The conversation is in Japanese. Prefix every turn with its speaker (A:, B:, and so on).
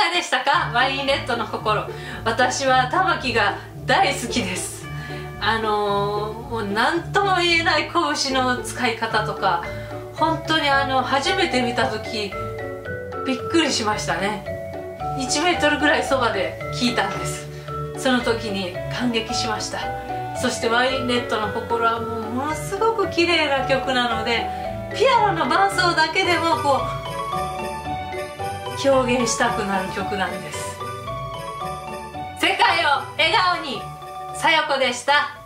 A: がでしたか？ワインレッドの心。私は玉木が大好きです。もう何とも言えない拳の使い方とか、本当に初めて見た時びっくりしましたね。1メートルぐらいそばで聴いたんです。その時に感激しました。そしてワインレッドの心はもうものすごく綺麗な曲なので、ピアノの伴奏だけでもこう表現したくなる曲なんです。世界を笑顔に、さよこでした。